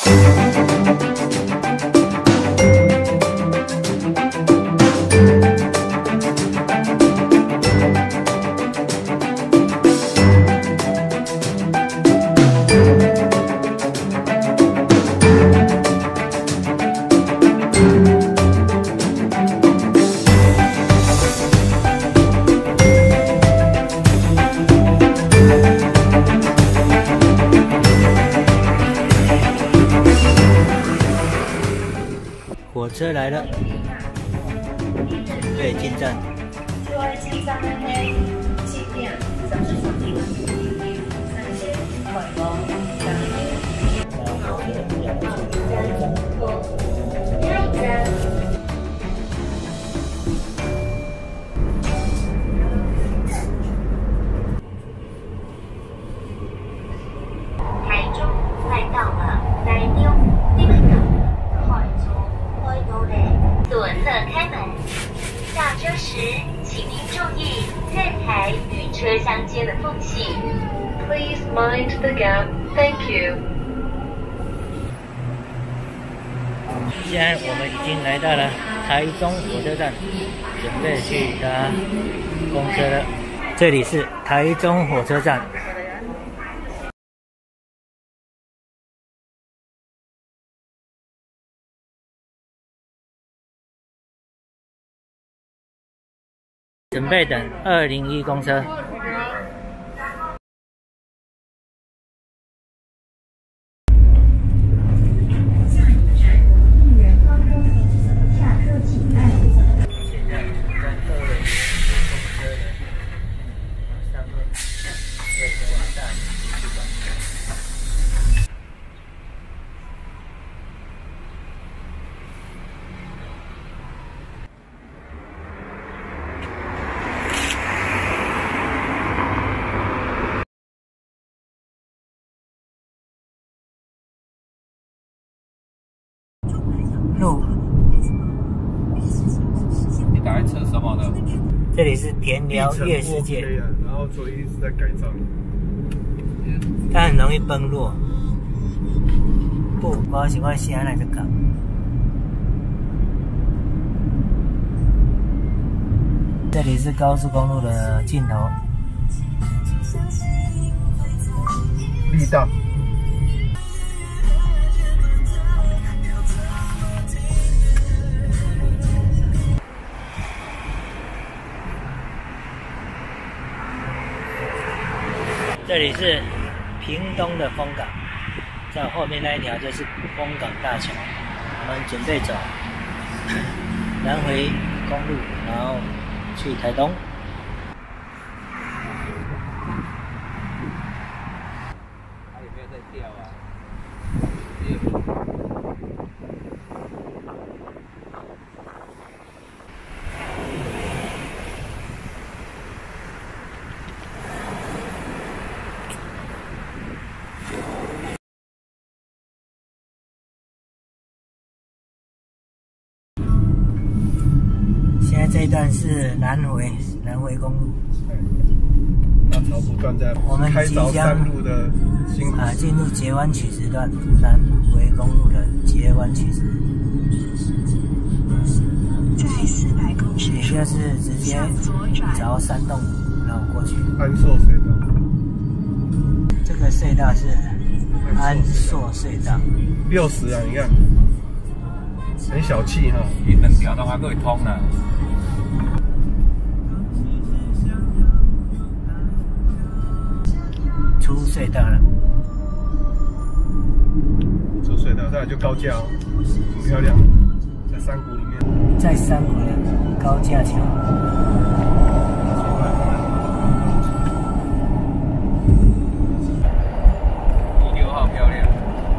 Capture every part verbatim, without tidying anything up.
火车来了，准备进站。 台中来到了台中，你们的台中开到了，左侧开门。下车时，请您注意站台与车厢间的缝隙。Please mind the gap. Thank you. 现在我们已经来到了台中火车站，准备去搭公车了。这里是台中火车站。准备等二零一公车。路， 你打在车什么的？ 这里是田寮月世界， 然后所以一直在改造。 它很容易崩落。不，我喜欢西安那个港。这里是高速公路的尽头。 力道。 这里是屏东的丰港，在后面那一条就是丰港大桥。我们准备走南回公路，然后去台东。 它有没有在掉啊？ 现在这一段是南回南回公路， 那超速段在我们开凿即将山路的辛苦啊进入截弯曲直段，南回公路的截弯曲直， 在四百公尺也就是直接朝山洞绕过去。 安硕隧道， 这个隧道是安硕隧道， 六十啊，你看，很小气哈， 伊两条都还可以通呢。 出隧道了。 出隧道，再来就高架哦，很漂亮，在山谷里面。 在山谷的高架桥。 第六号漂亮，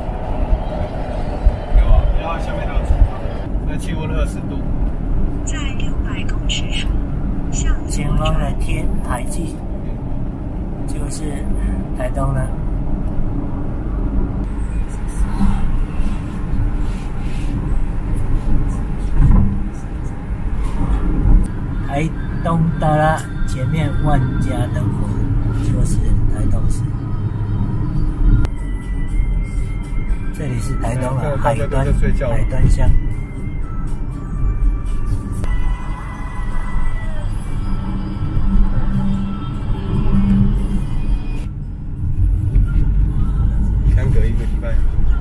有啊， 然后下面还有厨房，那气温二十度。 在六百公尺处向左前方的转。 天海记就是台东了。台东到了，前面万家灯火就是台东市。 这里是台东的嗯海端大家都在睡觉海端乡。 相隔一个礼拜。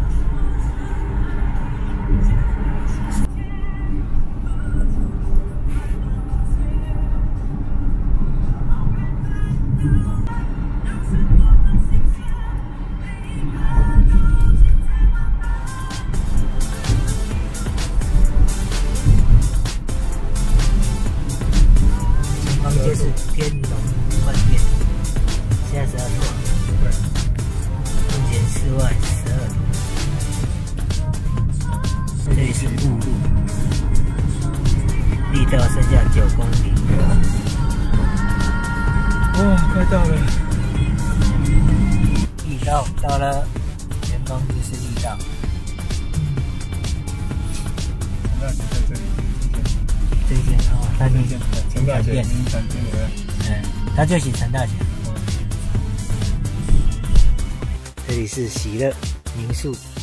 这是天龙饭店，现在十二度， 对， 目前室外十二度，这里是雾路，力道剩下九公里。 哇，快到了！ 力道到了，前方就是力道。 陈大姐在这里， 这间哦，餐厅陈大姐店， 名产店对不对？ 嗯，他就写陈大姐。这里是喜乐民宿。